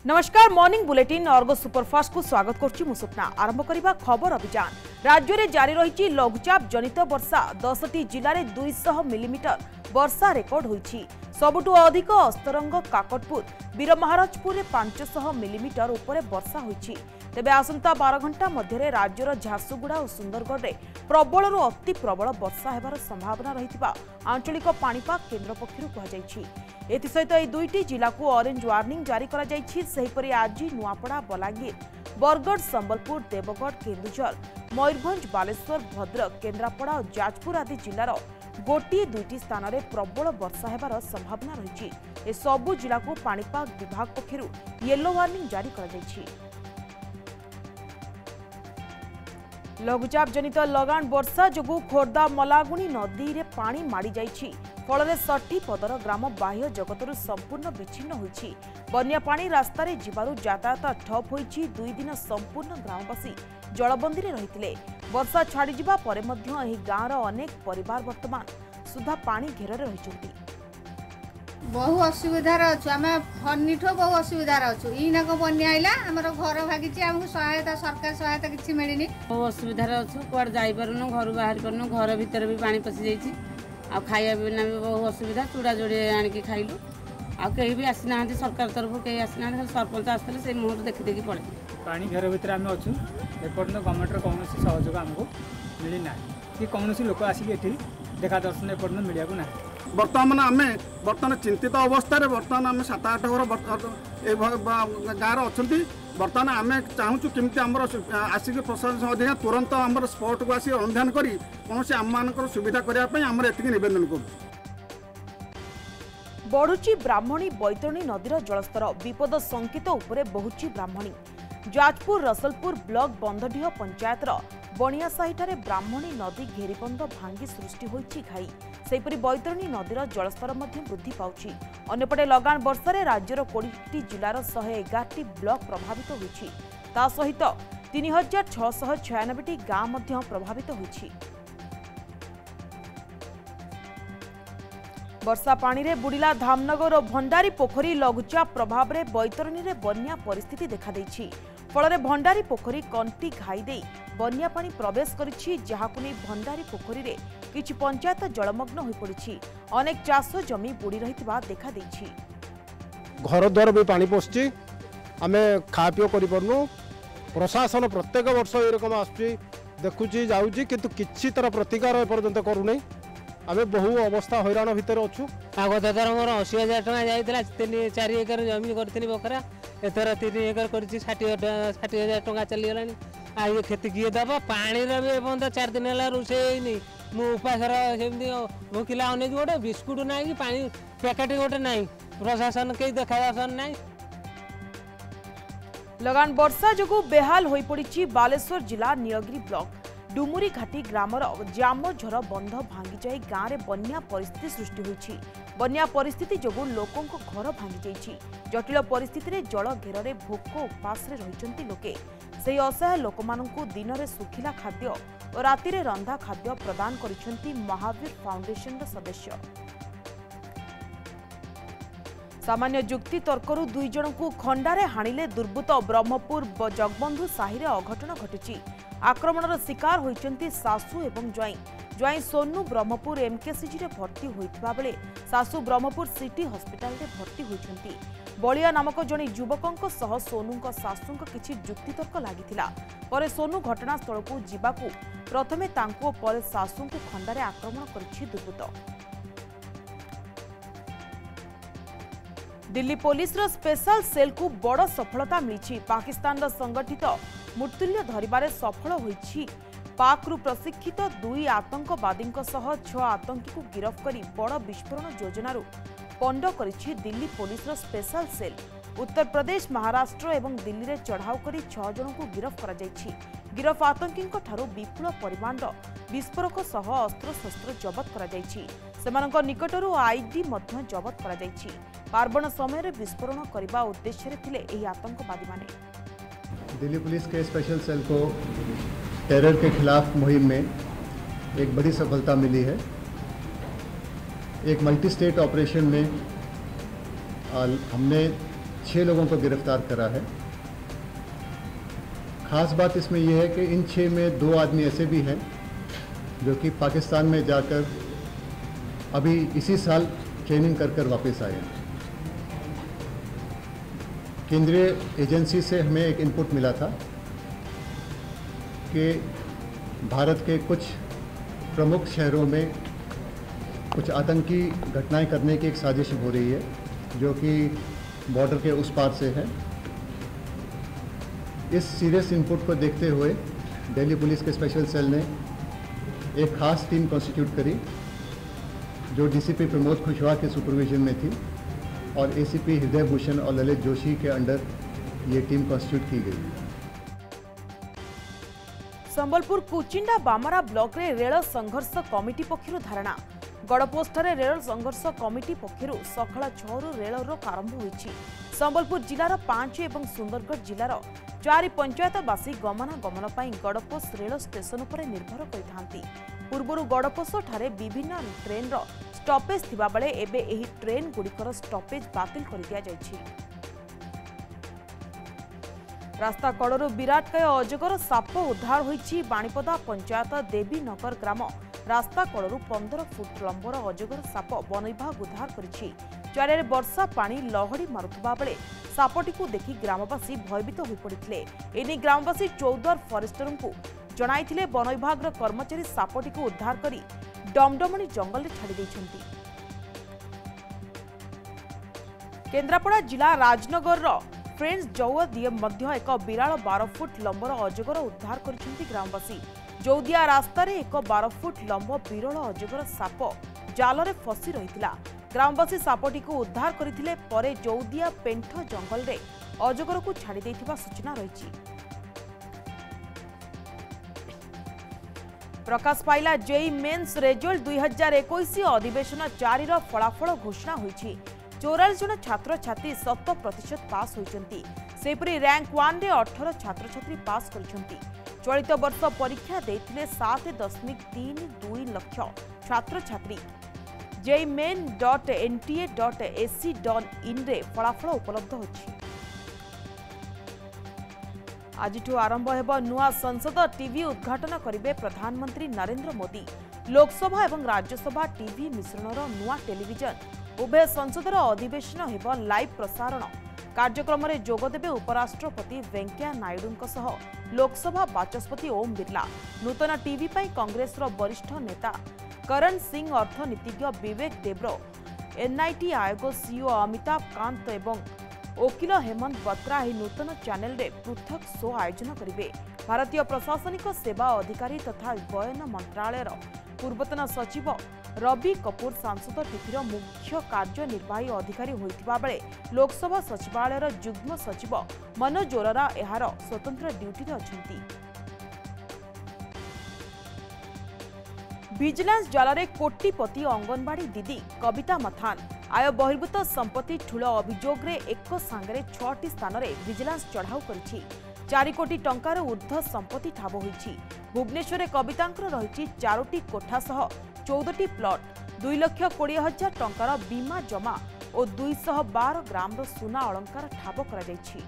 नमस्कार morning bulletin Ergo superfast को स्वागत करुच्ची मु स्वप्ना आरंभ करबा खबर अभियान। राज्य में जारी रही लघुचाप जनित वर्षा 10टी जिले में 200 मिलीमीटर वर्षा रेकर्ड होईछि। सबुठु अधिक अस्तरंग काकटपुर वीरमहाराजपुर 500 मिलीमीटर उपरे वर्षा होईछि। तेबे आसंता 12 घंटा मध्य राज्यर झारसुगुड़ा और सुंदरगढ़ में प्रबल अति प्रबल वर्षा हेबार संभावना रहिथिबा आंचलिक पाणीपाग केन्द्र पक्षरु कहुଯାଇଛି। एसहित यह दुईटी जिला को ऑरेंज वार्निंग जारी करा जायछि। सेहिपरि आज नुआपड़ा बलांगीर बरगढ़ संबलपुर देवगढ़ केन्दुझर मयूरभंज बालेश्वर भद्रक केन्द्रापड़ा और जाजपुर आदि जिलार गोटे दुईटी स्थान में प्रबल वर्षा हेबार संभावना रही। ए सबु जिला को पाणीपाग विभाग पक्षरु येलो वार्निंग जारी करा जायछि। लघुचाप जनित लगान वर्षा जोगु खोर्धा मलागुणी नदी रे पानी माड़ी जाइछि। फल 60 पदर ग्राम बाह्य जगतरु संपूर्ण विच्छिन्न होइछि। बन्या पानी रास्ता रे जिबारु यातायात ठप होइछि। 2 दिन संपूर्ण ग्रामवासी जलबंदी रे रहिथिले। वर्षा छाड़ी जिबा परे मध्य एही गाँर अनेक परिवार वर्तमान सुधा पानी घेर रे रहिछन्ति। बहु असुविधार अच्छु आम फनिठो बहु असुविधार अच्छु इनाक बन्या आइला हमर घर भागी आमको सहायता सरकार सहायता किसी मिलनी। बहु असुविधार अच्छु कुआड़ जाई पारुनु घर बाहर पारुनु घर भीतर भी पानी पसी जाइछि। आ खाइया बिना भी बहु असुविधा चूड़ा जोड़े आनिकी खाइलु। आ कहीं भी आसी ना सरकार तरफ कहीं आसी ना सरपंच आसते से मुहर देखी देखी पड़े पानी घेर भितर आम अच्छु एपर्तन गवर्नमेंट कौन सहयोग आमको मिली ना कि कौन लोक आसिक ये देखा दर्शन एपर्तन मिलिया ना। बर्तमान आम बर्तमान चिंतित अवस्था बर्तमान आम 7-8 घर गाँव अच्छा बर्तमान आम चाहूँ केमती आम आसिक प्रशासन अधिक तुरंत आम स्पॉट को आसिक अनुधान कर कौन आम मान सुविधा करने आम एति नवेदन कर। बढ़ुची ब्राह्मणी बैतरणी नदीर जलस्तर विपद संकेत उपरे बहुची ब्राह्मणी। जाजपुर रसलपुर ब्लॉक बंधडीह पंचायतर बणियासाहीठारे ब्राह्मणी नदी घेरीबंध भांगी सृष्टि होईछि घाई। सेहिपरि बैतरणी नदीर जलस्तर मध्य वृद्धि पाउछि। अन्यपटे लगान वर्षारे राज्यर 20टी जिलार 111टी ब्लॉक प्रभावित होईछि। ता सहित 3696टी गाँ मध्य प्रभावित होईछि। वर्षा पानी रे बुड़िला धामनगर और भंडारी पोखरी लघुचाप प्रभाव रे बैतरणी रे बन्या परिस्थिति देखा देछि। फल भंडारी पोखरी कंटी घाई दे बन्या पानी प्रवेश करिछि जहाकु नै भंडारी पोखरी रे किछि पंचायत जलमग्न होई पड़िछि। अनेक चाष जमी बुड़ी रहितबा देखा देछि। घर द्वार भी पानी पसछि आमे खा पियो करि परनु। प्रशासन प्रत्येक वर्ष ए रकम आसछि देखुछि जाउछि किंतु किछि तरह प्रतिकार ए पर्यंत करू नै। आमे बहु अवस्था हैरान भितर अच्छु। आगत थर मोर 80,000 टका जाइतला 3-4 एकर जमी करथिनी बकरा एथर 3 एकर करछि 60,000 टका चली गलानी। आ ये खेती किए दबा पानी रे भी बंद 4 दिन हला रुसे नै मु उपासर सेमदी भोकिला अनेक गोटे बिस्कुट नै कि पानी पैकेट गोटे नै प्रशासन के देखा दर्शन नै। लगान वर्षा जोगु बेहाल होई पड़िछि बालेश्वर जिला नीलगिरी ब्लॉक डुमुरी घाटी ग्रामर जामझर बंध भांगी जाई गाँव में बन्या परिस्थिति सृष्टि होईछि। बन्या परिस्थिति जोगु लोकों घर भांगी जाइछि। जटिल परिस्थिति रे जल घेर रे भोक उपास रे रहिचंती लोके। सेही असहाय लोकमानंकु दिन रे सुखिला खाद्य और राति रे रंधा खाद्य प्रदान करिसंती महावीर फाउंडेशन सदस्य। सामान्य जुक्ति तर्करु 2 जन को खंडारे हाणिले दुर्बृत्त ब्रह्मपुर जगबंधु साहि रे अघटन घटिछि। आक्रमणर शिकार होइचंती सासू एवं ज्वाई। ज्वाई सोनू ब्रह्मपुर एमकेसीजी रे भर्ती होइतबा बेले सासू ब्रह्मपुर सिटी हॉस्पिटल रे भर्ती होइचंती। बलिया नामक जने युवकंक सह सोनूंक सासूंक किछि जुक्तितर्क लागिथिला। परे सोनू घटनास्थल को जिबाकू प्रथमे तांको परे सासूंक खंडारे आक्रमण करिछि दुर्बृत्त। दिल्ली पुलिस रो स्पेशल सेल को बड़ सफलता मिली। पाकिस्तान रो संगठित मृत्युल्य धरिबारे सफल होईछि। पाक रु प्रशिक्षित 2 आतंकवादी 6 आतंकी को गिरफ्त करी बड़ विस्फोरण योजनारू पंड करिछि दिल्ली पुलिस रो स्पेशल सेल। उत्तर प्रदेश महाराष्ट्र एवं दिल्ली रे चढ़ाऊ करी 6 जन को गिरफ्त करा जायछि। गिरफ आतंकी ठारू विपुल परिमाण विस्फोरक सह अस्त्र शस्त्र जबत करा जायछि। सेमानक निकटरू आईडी मध्य जबत करा जायछि। पार्वण समय विस्फोरण करने उद्देश्य थिले एही आतंकवादी माने। दिल्ली पुलिस के स्पेशल सेल को टेरर के खिलाफ मुहिम में एक बड़ी सफलता मिली है। एक मल्टी स्टेट ऑपरेशन में हमने 6 लोगों को गिरफ्तार करा है। ख़ास बात इसमें यह है कि इन 6 में 2 आदमी ऐसे भी हैं जो कि पाकिस्तान में जाकर अभी इसी साल ट्रेनिंग कर वापस आए हैं। केंद्रीय एजेंसी से हमें एक इनपुट मिला था कि भारत के कुछ प्रमुख शहरों में कुछ आतंकी घटनाएं करने की एक साजिश हो रही है जो कि बॉर्डर के उस पार से है। इस सीरियस इनपुट को देखते हुए दिल्ली पुलिस के स्पेशल सेल ने एक ख़ास टीम कॉन्स्टिट्यूट करी जो डीसीपी प्रमोद कुशवाहा के सुपरविजन में थी और एसीपी हृदय भूषण और ललित जोशी के अंडर ये टीम कॉन्स्टिट्यूट की गई। संबलपुर कुचिंडा बामरा ब्लॉक रे रेल संघर्ष कमिटी पक्षरु धारणा गड़पोस्टरे रेल संघर्ष कमिटी पक्षरु सकाळ 6 रु रेल रोक आरंभ होईछि। संबलपुर जिलार 5 एवं सुंदरगढ़ जिलार 4 पंचायतवासी गमनागमन पई गड़पोस्ट रेल स्टेशन पर निर्भर करिथांती। पूर्वरु गड़पोस्ट ठारे विभिन्न ट्रेन रो स्टॉपेज थिबा बेले एबे एही ट्रेन गुड़िकर स्टॉपेज बातिल कर दिया जायछि। रास्ता कड़रू विराटकाय अजगर साप उद्धार होईछि। बाणीपदा पंचायत देवीनगर ग्राम रास्ता कड़रू 15 फुट लंबर अजगर साप वन विभाग उद्धार करिछि। चारिरे वर्षा पानी लहड़ी मारुथबा बेले सापटी को देखि ग्रामवासी भयभीत होई पड़िथिले। एनी ग्रामवासी चौदर फॉरेस्टरଙ୍କୁ जणाइथिले। वन विभाग कर्मचारी सापटी को उद्धार करी डमडमणी जंगल रे छाड़ी दैछन्ति। केन्द्रापड़ा जिला राजनगर रो फ्रेंड्स जौदिया मध्य एक विराल 12 फुट लंबर अजगर उद्धार करिसेंति ग्रामवासी। जौदिया रास्ता रे एक 12 फुट लंब विरल अजगर साप जाल रे फसी रहितिला। ग्रामवासी सापटी को उद्धार करथिले परे जौदिया पेंठ जंगल रे अजगर को छाड़ी दैथिबा सूचना रहिछि। प्रकाश पाइला जेई मेन्स रिजल्ट 2021 अधिवेशन 4 रो फलाफल घोषणा होईछि। 44 जन छात्र छात्री 100% पास होइछन्ति। सेपरि रैंक 1 रे 18 छात्र छात्री पास करिछन्ति। चलित वर्ष परीक्षा देथिले 7.32 लाख छात्र छात्री। jmain.nta.ac.in रे फलाफल उपलब्ध होछि। आजिठु आरंभ हेब नुआ संसद टीवी उद्घाटन करिवे प्रधानमंत्री नरेंद्र मोदी। लोकसभा एवं राज्यसभा टीवी मिश्रणर नुआ टेलीविजन उभय संसदर अधिवेशन हेब लाइव प्रसारण। कार्यक्रम में जोगदेवे उपराष्ट्रपति वेंकैया नायडू सह लोकसभा बाचस्पति ओम बिरला। नूतन टीवी पर कांग्रेस वरिष्ठ नेता करण सिंह, अर्थनीतिज्ञ विवेक देब्रो, एनआईटी आयोग सीईओ अमिताभ कांत एवं वकिल हेमंत बत्रा यह नूतन चैनल रे पृथक शो आयोजन करेंगे। भारतीय प्रशासनिक सेवा अधिकारी तथा बयन मंत्रालय पूर्वतन सचिव रवि कपूर सांसद टीवीर मुख्य कार्यनिर्वाही अधिकारी होइतिबा बेले लोकसभा सचिवालयर जुग्म सचिव मनोज अरोरा एहार स्वतंत्र ड्यूटी अछंती। विजिलेंस जाल कोटिपति अंगनवाड़ी दीदी कविता मथान आय बहिर्भूत संपत्ति ठूल अभियोग रे एक सांगरे 6टी स्थान रे विजिलेंस चढ़ाऊ करिछि। 4 कोटी टंकार ऊर्ध्व संपत्ति ठाब होइछि। भुवनेश्वर कवितांकर रहिछि 4टी कोठा सह 14टी प्लॉट, 2,20,000 टंकार बीमा जमा और 212 ग्राम सुना अलंकार ठाब करा जाइछि।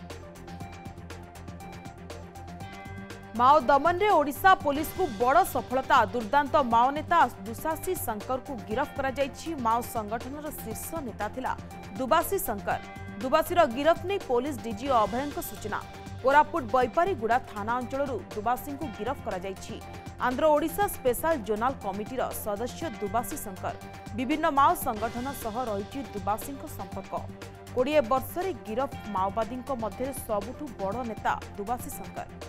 माओ दमन रे ओडिशा पुलिस को बड़ सफलता। दुर्दांत माओ नेता दुसासी शंकर को गिरफ्त करा जाइछि। माओ संगठन शीर्ष नेता थिला दुबासी शंकर। दुबासीर गिरफ्त नहीं पुलिस डीजी अभयंक सूचना। कोरापुट बैपारीगुड़ा थाना अंचल दुबासी को गिरफ्त करा जाइछि। आंध्र ओडिशा स्पेशल जोनाल कमिटीर सदस्य दुबासी शंकर। विभिन्न माओ संगठन सह रही दुबासी संपर्क। 20 वर्ष रे गिरफ्त माओवादी मध्य सबुठु बड़ नेता दुबासी शंकर।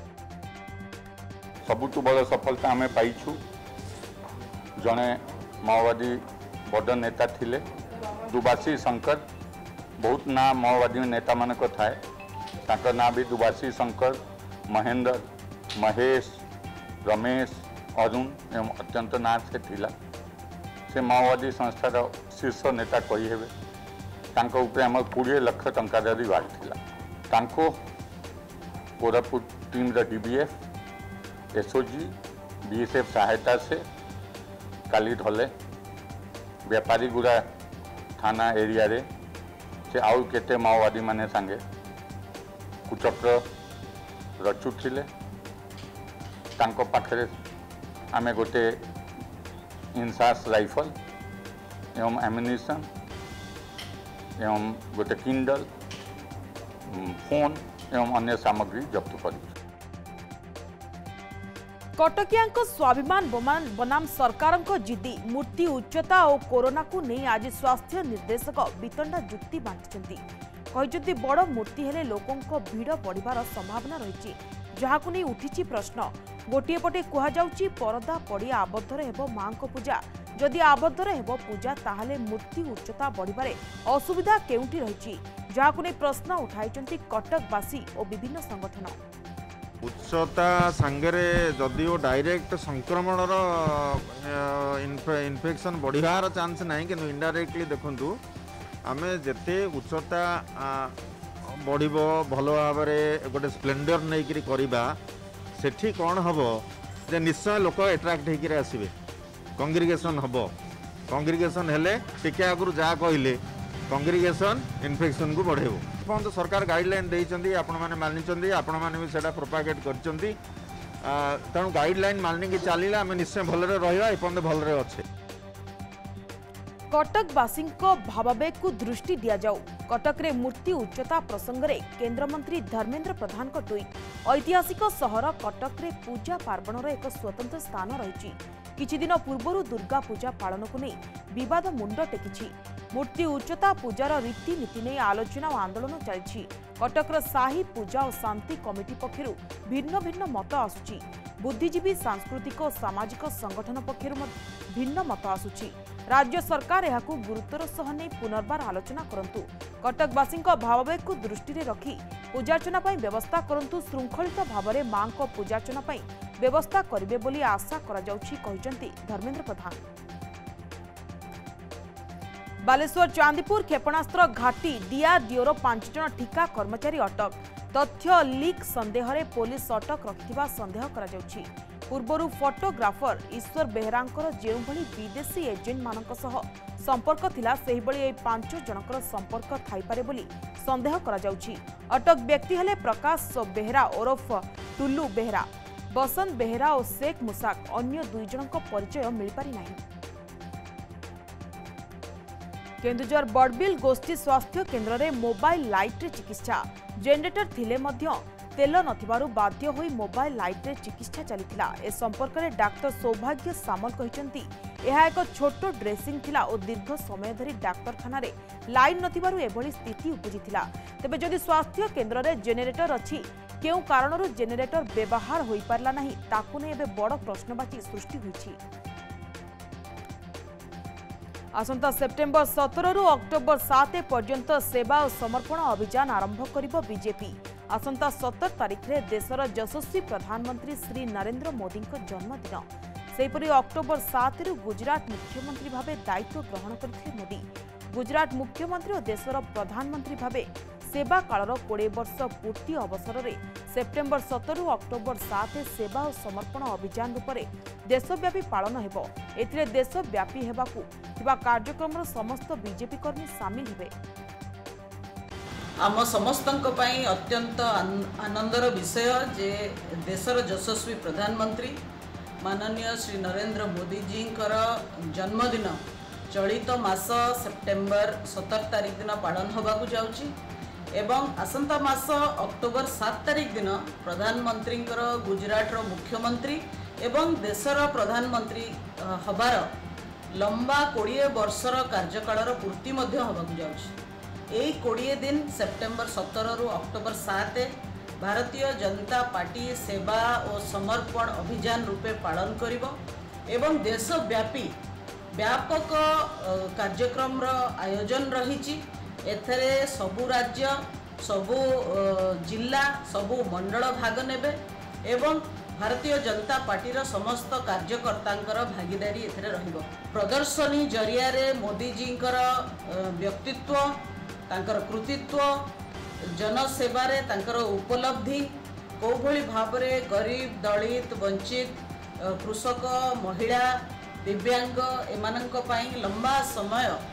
सबुठु बड़ सफलता आम पाइछु। जड़े माओवादी बड़ नेता थिले दुबासी शंकर। बहुत ना माओवादी नेता मानक थाए। ताकर ना भी दुबासी शंकर, महेंद्र, महेश, रमेश, अरुण एवं अत्यंत ना से थिला। से माओवादी संस्थार शीर्ष नेता कही हेबे। तांको ऊपर आम 20 लाख टंका रिवार्ड थिला। तांको Koraput team DVF, SOG, BSF सहायता से काली धले व्यापारीगुड़ा थाना एरिया रे से आउ केते माओवादी माने सांगे कुचक्र रचुथिले तांको पाखरे आमे गोटे इंसास राइफल एवं एम्युनिशन एवं गोटे किंडल फोन एवं अन्य सामग्री जब्त कर। कटकिया स्वाभिमान बनाम सरकार जिद्दी मूर्ति उच्चता और कोरोना को नहीं आज स्वास्थ्य निर्देशक वितंडा जुक्ति बांटी बड़ मूर्ति हेले लोकों भीड़ बढ़िबार संभावना रही जहां नहीं उठी प्रश्न। गोटे पटे कहुच्छी परदा पड़िया आबद्ध रहिबो मां को पूजा जदि आबद्ध रहिबो पूजा ताहले मूर्ति उच्चता बढ़िबारे असुविधा केउंटी रही जहां नहीं प्रश्न उठाई कटकवासी और विभिन्न संगठन। उच्चता सांगरे जदिओ डायरेक्ट संक्रमण इन्फेक्शन बढ़िबार चांस नहीं कि इनडायरेक्टली देखु आम जिते उच्चता बढ़िबो भल भाव गोटे स्प्लेंडर नहीं करवा सेठी कौन हम जे निश्चय लोक एट्राक्ट होकर आसबे कंग्रिगेशन हम कंग्रिगेशन हेले टिके आगु जहाँ कहले कंग्रिगेशन इन्फेक्शन को बढ़ेबो। तो सरकार गाइडलाइन देइचंदी आपण माने मानिचंदी आपण माने भी सेटा प्रोपागेट करचंदी तेणु गाइडलाइन मानिक चलिला आम निश्चय भलरे रहिबा एपंद भलरे अच्छे। कटकवासी भावावेग को दृष्टि दिया जाऊ। कटक रे मूर्ति उच्चता प्रसंग में केन्द्रमंत्री धर्मेन्द्र प्रधान को ट्वीट। ऐतिहासिक सहर कटक रे पूजा पार्वणर एक स्वतंत्र स्थान रही। किछि दिन पूर्व दुर्गा पूजा पालन को नहीं विवाद मुंड टेकी। मूर्ति उच्चता पूजार रीतिनीति नहीं आलोचना और आंदोलन चली। कटकर साही पूजा और शांति कमिटी पक्षर भिन्न भिन्न मत आसुची। बुद्धिजीवी सांस्कृतिक और सामाजिक संगठन पक्षर भिन्न मत आसुची। राज्य सरकार यह गुरुत्वर सह नहीं पुनर्बार आलोचना करंतु। कटकवासी भावावेग को दृष्टि रखी पूजार्चना व्यवस्था करंतु। श्रृंखलित भाव में मां को पूजार्चना व्यवस्था करेंगे बोली आशा करा जाउछि कहिसेंती धर्मेन्द्र प्रधान। बालेश्वर चांदीपुर क्षेपणास्त्र घाटी डीआरडीओर 5 जन ठिका कर्मचारी अटक। तथ्य लीक संदेह रे पुलिस अटक रखिथिबा संदेह करा जाउछि। पूर्वरु फोटोग्राफर ईश्वर बेहरांकर जेउ भली विदेशी एजेंट मानक सह संपर्क थिला सेहि बळी ए 5 जनकर संपर्क थाई पारे बोली संदेह करा जाउछि। अटक व्यक्ति हेले प्रकाश बेहरा ओरफ टुल्लू बेहरा, बसंत बेहरा और शेख मुसाक। अन्य 2 जनक परिचय मिल पारि नाही। केन्दुझर बड़बिल गोष्ठी स्वास्थ्य केन्द्र में मोबाइल लाइट रे चिकित्सा। जेनेरेटर थिले मध्य तेल नथिबारु बाध्य होई मोबाइल लाइट रे चिकित्सा चलीथिला। ए संपर्क में डाक्टर सौभाग्य सामल कहिसेंती एहा एक छोट ड्रेसिंग थिला और दीर्घ समय धरी डाक्तरखाना रे लाइन नथिबारु एभली स्थिति उपजिथिला। तेबे जदि स्वास्थ्य केन्द्र रे जेनेरेटर अछि केउ कारणरु जेनेरेटर व्यवहार होई पारला नाही ताकु ने एबे बड़ प्रश्नवाची सृष्टि होईछि। आसंता सेप्टेम्बर 17 रु अक्टोबर 7 पर्यंत सेवा और समर्पण अभियान आरंभ करिबो बीजेपी। आसंता 17 तारिख रे देशर यशस्वी प्रधानमंत्री श्री नरेंद्र मोदी जन्मदिन। सेहिपरि अक्टोबर 7 रु गुजरात मुख्यमंत्री भावे दायित्व ग्रहण करथिले मोदी। गुजरात मुख्यमंत्री और देशर प्रधानमंत्री भावे सेवा कालर 20 वर्ष पूर्ति अवसर में सेप्टेम्बर 17 रु अक्टोबर 7 सेवा और समर्पण अभियान रूप में देशव्यापी पालन हेबो। एथिरे देशव्यापी हेबाकू थिबा कार्यक्रम समस्त बीजेपी कर्मी सामिल हेबे। आम समस्तंक पई अत्यंत आनंदर विषय जे देशर यशस्वी प्रधानमंत्री माननीय श्री नरेंद्र मोदी जी जन्मदिन चलित मास सेप्टेम्बर 17 तारिख दिन पालन होबाकू जाउची एवं आसंता मास अक्टोबर 7 तारिख दिन प्रधानमंत्री गुजरात मुख्यमंत्री एवं देशर प्रधानमंत्री हबार लंबा 20 वर्षर कार्यकालर पूर्ति होबाकू जाउची। यही 20 दिन सेप्टेम्बर 17 रु अक्टोबर 7 भारतीय जनता पार्टी सेवा और समर्पण अभियान रूपे पालन करिबो एवं देशव्यापी व्यापक कार्यक्रम आयोजन रही। एथरे सबु राज्य सबु जिला सबु मंडल भाग नेबे एवं भारतीय जनता पार्टी समस्त कार्यकर्ता भागीदारी एथरे रहिबो। प्रदर्शनी जरिया रे मोदी जी व्यक्तित्व तांकर कृतित्व जनसेवा रे तांकर उपलब्धि को भली भाव रे गरीब दलित वंचित कृषक महिला दिव्यांग एमानंक पई लंबा समय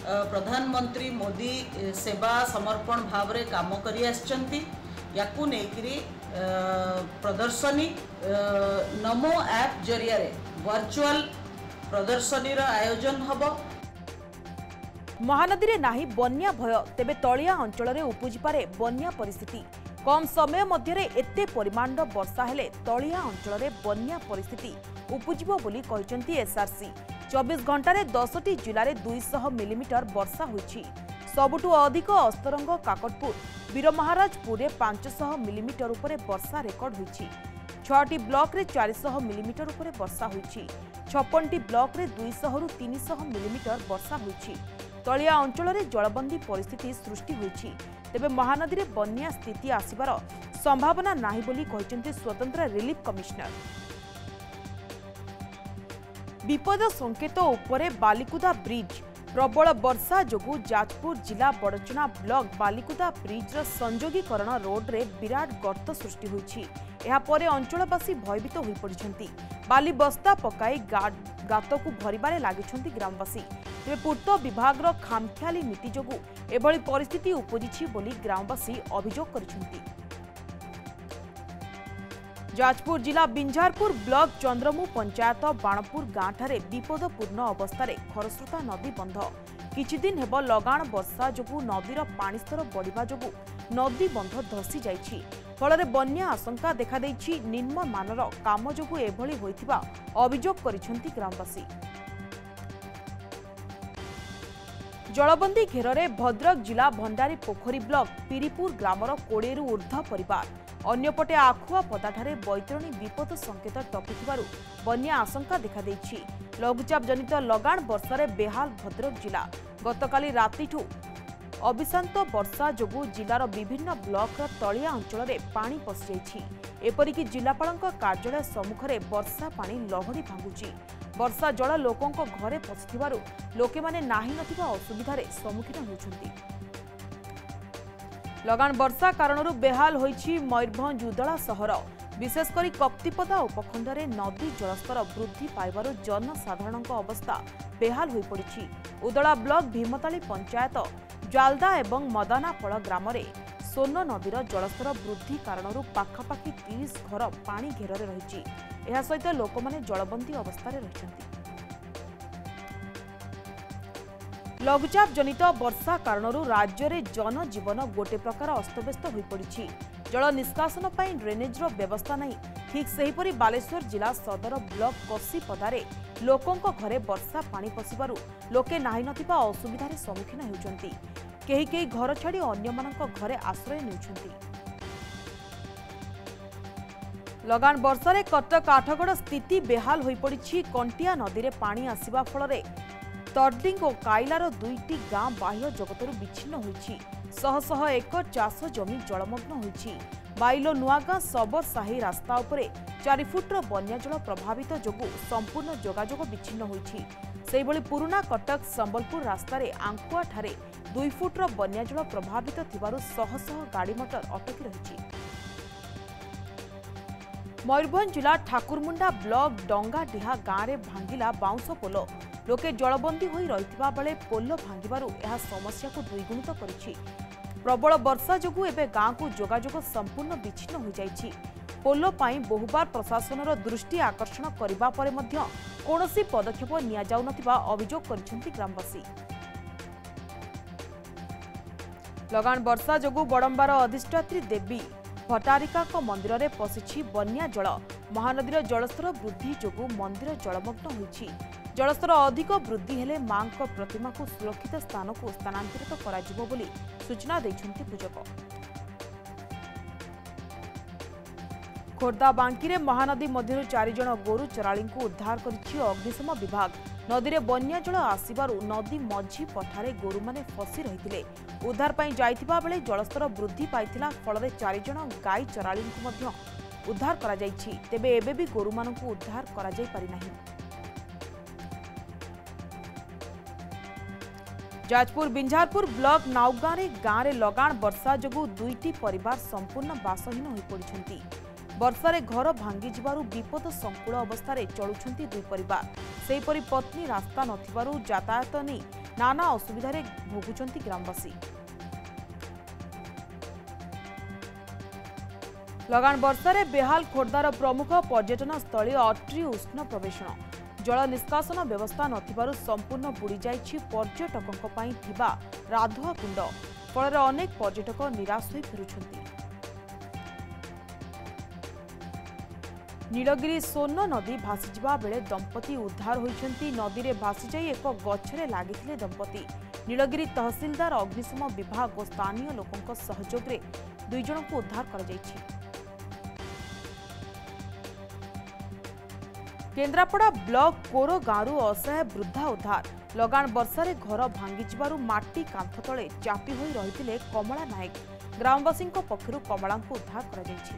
प्रधानमंत्री मोदी सेवा समर्पण भाव रे काम करी आछंती याकू नेकरी प्रदर्शनी नमो ऐप जरिया रे वर्चुअल प्रदर्शनी रा आयोजन हबो। महानदी रे नाही बन्या भय तेबे तलिया अंचल रे उपजी पारे बन्या परिस्थिति कम समय मध्य एते परिमाण वर्षा हेले तलिया अंचल रे बन्या परिस्थिति उपजिबो बोली कहिसंती एसआरसी। 24 घंटा 10टी जिले में 200 मिलीमीटर वर्षा होईछि। सबुठु अधिक अस्तरंग काकटपुर वीरमहाराजपुर में 500 मिलीमीटर उपरे वर्षा रेकर्ड होईछि। 6टी ब्लॉक रे 400 मिलीमीटर उपरे वर्षा होईछि। 56टी ब्लॉक रे 200 रु 300 मिलीमीटर वर्षा होईछि। तलिया अंचल में जलबंदी परिस्थिति सृष्टि होईछि। तेबे महानदी में बन्या स्थिति आसिबार संभावना नाही बोली कहिसंती स्वतंत्र रिलीफ कमिश्नर। विपद संकेत उपरे बालिकुदा ब्रिज प्रबल वर्षा जोगु जाजपुर जिला बड़चना ब्लॉक बालिकुदा ब्रिज संयोगीकरण रोड रे विराट गर्त सृष्टि होईछि। एहा परे अंचलवासी भयभीत होई पड़िछंती। बाली बस्ता पकाई गात को भरिबारे लागिछंती ग्रामवासी। तेबे पूर्त विभाग खामख्याली नीति जोगु एभली परिस्थिति उपजिछि बोली ग्रामवासी अभियोग करिछंती। जाजपुर जिला बिंझारपुर ब्लॉक चंद्रमु पंचायत बाणपुर गाँ ठारे विपदपूर्ण अवस्था खरस्रोता नदी बंध। किछि दिन हेब लगाण वर्षा जोगु नदीर पानी स्तर बढ़िबा जोगु नदी बंध धसी जाइछि। फल बन्या आशंका देखा देइछि। निम्न मानर काम जोगु एभली होइथिबा अभियोग करिछंती ग्रामवासी। जलबंदी घेर भद्रक जिला भंडारी पोखरी ब्लॉक पिरीपुर ग्रामर 20 रु ऊर्ध्व परिवार अन्यपटे आखुआ पदाठारे बैतरणी विपद संकेत टपिथिबारु बन्या आशंका देखा देइछि। लघुचाप जनित लगाण वर्षारे बेहाल भद्रक जिला। गतकाली रातिठु अविशांत वर्षा जोगु जिलार विभिन्न ब्लॉकर तलिया अंचल में पानी पशि जाइछि। एपरिकी जिलापालक कार्यालय सम्मुखरे वर्षा पानी लहड़ी भांगुछि। वर्षा जल लोकंक घरे पशिथिबारु लोके माने नाही नथिबा असुविधारे सम्मुखीन होउछन्ति। लगाण वर्षा कारणरू बेहाल होइछि मयूरभंज उदला सहर। विशेषकर कप्तिपदा उपखंडरे नदी जलस्तर वृद्धि पाइबारु जनसाधारणक अवस्था बेहाल होई पड़िछि। उदला ब्लॉक भीमताली पंचायत जालदा एवं मदानाफल ग्राम सोन नदीर जलस्तर वृद्धि कारणरू पाखापाखि 30 घर पानी घेରରେ रहिछि। एहा सहित लोकमाने जलबंदी अवस्थारे रहिछन्ति। लघुचाप जनित वर्षा कारणरू राज्य में जनजीवन गोटे प्रकार अस्तव्यस्त हो पड़ी। जल निष्कासन पर ड्रेनेजर व्यवस्था नहीं। ठीक सेहीपरि बालेश्वर जिला सदर ब्लॉक कसीपदारे लोकों घरे वर्षा पानी पशिबारु लोके नाही नथिबा असुविधार सम्मुखीन होउछन्ति। केही केही घर छाड़ी अन्यमानक घरे आश्रय नेउछन्ति। लगाण वर्षारे कटक आठगड़ स्थिति बेहाल हो पड़ी। कंटिया नदी में पानी आसिबा फल तर्डिंग और काइलार 2टी गाँ बाह्य जगतरू विच्छिन्न होइछि। शह शह एकर चाष जमी जलमग्न होइछि। बाइलो नुआगाँ सबर साही रास्ता उपरे 4 फुट्र बन्या जल प्रभावित जोगु संपूर्ण जोगाजोग विच्छिन्न होइछि। सेहिभଳି पुरुना कटक संबलपुर रास्ता रे आंकुआ ठारे 2 फुट्र बन्या जल प्रभावित थिबारु शह शह गाड़ी मोटर अटकी रहिछि। मयूरभंज जिला ठाकुरमुंडा ब्लॉक डंगाडीहा गाँव में भांगिला बाउंस पोल। लोके जलबंदी होई रहिथिबा बेले पोल भांगिबारु एहा समस्या को द्विगुणित करिछि। प्रबल वर्षा जोगु एबे गाँ को जोगाजोग संपूर्ण विच्छिन्न हो जाइछि। पोल पाई बहुबार प्रशासनर दृष्टि आकर्षण करिबा परे मध्य कोनोसी पदक्षेप निया जाउ नथिबा अभियोग करिसेंति ग्रामवासी। लगाण वर्षा जोगु बड़ंबार अधिष्ठात्री देवी भट्टारिका मंदिर में पशिछि बन्या जल। महानदीर जलस्तर वृद्धि जोगु मंदिर जलमग्न होइछि। जलस्तर अधिक वृद्धि हेले मां प्रतिमा को सुरक्षित स्थान को स्थानांतरित कराजिबो बोली सूचना दैछन्ति पूजक। खोर्धा बांकी रे महानदी मध्यरु 4 जण गोरु चराली को उद्धार करिछि अग्निशम विभाग। नदी में बन्या जल आसिबारु नदी मझी पठारे गोरु माने फसी रहिथिले। उद्धार पाई जाइथिबा बेले जलस्तर वृद्धि पाइथिला फल 4 जण गाई चराली को मध्य उद्धार करा जाइछि। तेबे एबे भी गोरु मानकु उद्धार करा जाई पारि नाही। जाजपुर बिंझारपुर ब्लॉक नाउगाँव गाँव लगाण वर्षा जोगु 2टी परिवार संपूर्ण बासहीन हो पड़िछन्ति। वर्षारे घर भांगी जिबारु विपद संकुल अवस्था चलुछन्ति 2 परिवार। सेहीपरि पत्नी रास्ता नथिबारु यातायात नहीं नाना असुविधार भोगुंट ग्रामवासी। लगान वर्षार बेहाल खोर्धार प्रमुख पर्यटन स्थली अट्री उष्ण प्रवेशन जल निष्कासन व्यवस्था नथिबारु संपूर्ण बुड़ी जाइछि पर्यटकों राधुआ कुंड फल अनेक पर्यटक निराश हो फेरुछंती। नीलगिरी सोन नदी भासीजा बेले दंपति उद्धार होइछंती। नदी रे भासी जाई एक गछरे लागिथिले दंपति। नीलगिरी तहसीलदार अग्निशम विभाग और स्थानीय लोकों सहयोग रे दुई जन को उद्धार कर जाइछि। केन्द्रापड़ा ब्लॉक कोरो गाँव असहाय वृद्धा उद्धार लगान वर्षार घर भांगी माटी कांथ तले चापी होई रहिथिले कमला नायक। ग्रामवासी पक्षरु कमला को उद्धार कर जाइछि।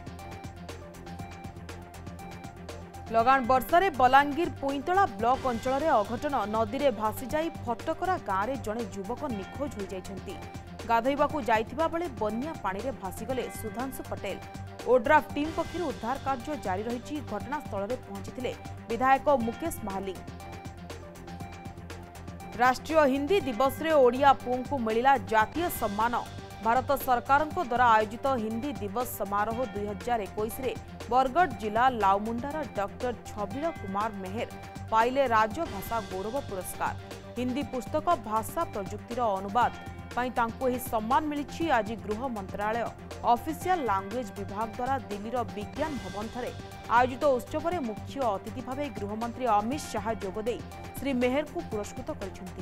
लगान वर्षार बलांगीर पुईतला ब्लॉक अंचल अघटन नदी में भासी जाई फटकरा गाँव में जड़े युवक निखोज हो जाइछंती। गाधोइबाकू जाइथिबा बेले बन्या पानी रे भासीगले सुधांशु पटेल। ओड्राफ टीम पक्षर उद्धार कार्य जारी रही। घटनास्थल में पहुंची विधायक मुकेश महाली। राष्ट्रीय हिंदी दिवस रे ओडिया पुओं को मिला जातीय सम्मान। भारत सरकार द्वारा आयोजित हिंदी दिवस समारोह 2021 रे बरगढ़ जिला लाउमुंडार डॉक्टर छबिल कुमार मेहर पाइले राजभाषा गौरव पुरस्कार। हिंदी पुस्तक भाषा प्रजुक्तिर अनुवाद पाई तांको ही सम्मान मिली। आज गृह मंत्रालय ऑफिशियल लैंग्वेज विभाग द्वारा दिल्लीर विज्ञान भवन थे आयोजित उत्सव में मुख्य अतिथि भाव गृहमंत्री अमित शाह जोगदे श्री मेहर को पुरस्कृत कर।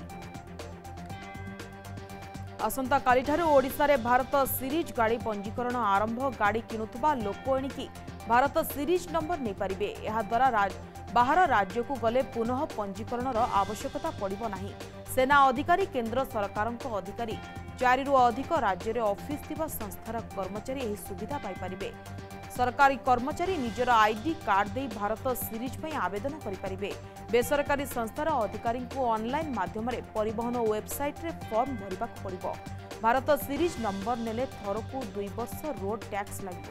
आसंता काली ठारू ओडिशा रे भारत सीरीज गाड़ी पंजीकरण आरंभ। गाड़ी किणुवा लोक एणिकी भारत सीरीज नंबर नहीं पारिबे। यह द्वारा बाहर राज्य को गले पुनः पंजीकरण आवश्यकता पड़िबो नाही। सेना अधिकारी केंद्र सरकार अधिकारी 4 रु अधिक राज्य रे ऑफिस थिबा संस्थार कर्मचारी एही सुविधा पाई पारिबे। सरकारी कर्मचारी निजर आईडी कार्ड दे भारत सीरीज पई आवेदन करि पारिबे। बेसरकारी संस्थार अधिकारी को ऑनलाइन माध्यम रे परिवहन वेबसाइट रे फॉर्म भरिबाक पड़िबो। भारत सीरीज नंबर नेले थरकू 2 वर्ष रोड टैक्स लागिबो।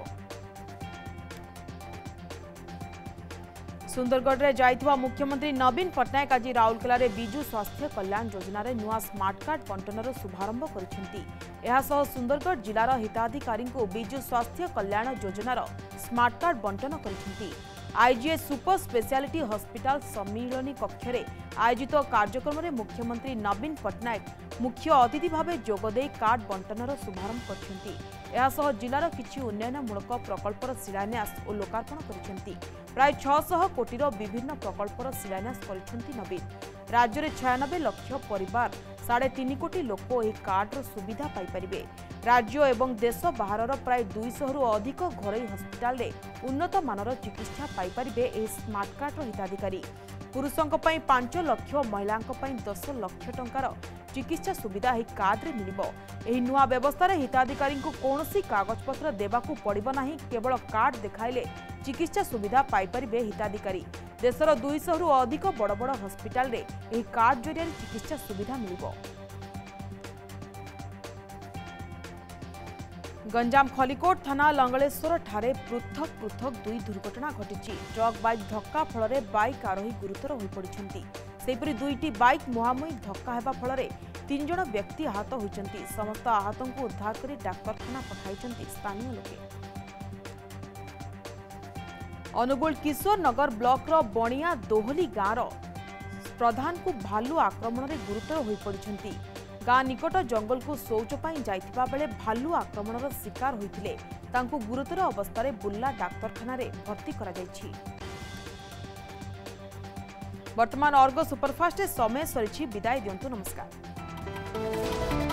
सुंदरगढ़ रे जाइथिबा मुख्यमंत्री नवीन पट्टनायक आज राउरकेला रे बिजु स्वास्थ्य कल्याण योजना रे नुआ स्मार्ट कार्ड बंटनर शुभारंभ करिसेंती। एहा सह सुंदरगढ़ जिलार हिताधिकारी को बिजु स्वास्थ्य कल्याण योजनार स्मार्ट कार्ड बंटन करिसेंती। आईजीएच सुपर स्पेशलिटी हॉस्पिटल सम्मिलनी कक्ष रे आयोजित कार्यक्रम में मुख्यमंत्री नवीन पट्टनायक मुख्य अतिथि भाव जोगदे कार्ड बंटनर शुभारंभ करिसेंती। एहा सह जिलार किछि उन्नयनमूलक प्रकल्पर शिलान्यास और लोकार्पण करिसेंती। प्राय 600 कोटीर विभिन्न प्रकल्पर शिलान्यास करिसेंती नवीन। राज्य में 96 लाख परिवार 3.5 कोटी लोक यह कार्डर सुविधा पाई परिबे। राज्य एवं देश बाहर प्राय 200 रु अधिक घरोई हस्पिटाल रे उन्नत मानर चिकित्सा पाई परिबे एही स्मार्ट कार्डर हिताधिकारी। पुरुषों 5 लाख महिलां 10 लाख टंकार चिकित्सा सुविधा यह कार्ड रे मिलिबो। एही नुआ व्यवस्था रे हिताधिकारी को कौनसी कागजपत्र देबाकू पड़िबो नाही। केवल कार्ड देखाइले चिकित्सा सुविधा पाई परिबे हिताधिकारी। देशर 200 रु अधिक बड़ बड़ हस्पिटाल रे एही कार्ड जरिया चिकित्सा सुविधा मिलिबो। गंजाम खलिकोट थाना लंगलेश्वर ठारे पृथक पृथक 2 दुर्घटना घटी। ट्रक बाइक धक्का फल बाइक आरोही गुरुतर हो पड़ती। सेपरी 2टी बाइक मुहांमुही धक्का हेबा फल 3 जन व्यक्ति आहत होइछंती। समस्त आहतों को उद्धार कर डाक्तरखाना पठाइछंती स्थानीय लोके। अनुगुल किशोर नगर ब्लॉक रो बणिया दोहली गाँव प्रधान को भालू आक्रमण में गुरुतर हो पड़ती। गाँ निकट जंगल को शौच पाई जाइथिबा बेले भालू आक्रमण शिकार होइथिले। तांको गुरुतर अवस्था बुर्ला डाक्तरखाना रे भर्ती करा जाइछि। वर्तमान अर्गो सुपरफास्ट समय सरी विदाय दियंतु। नमस्कार।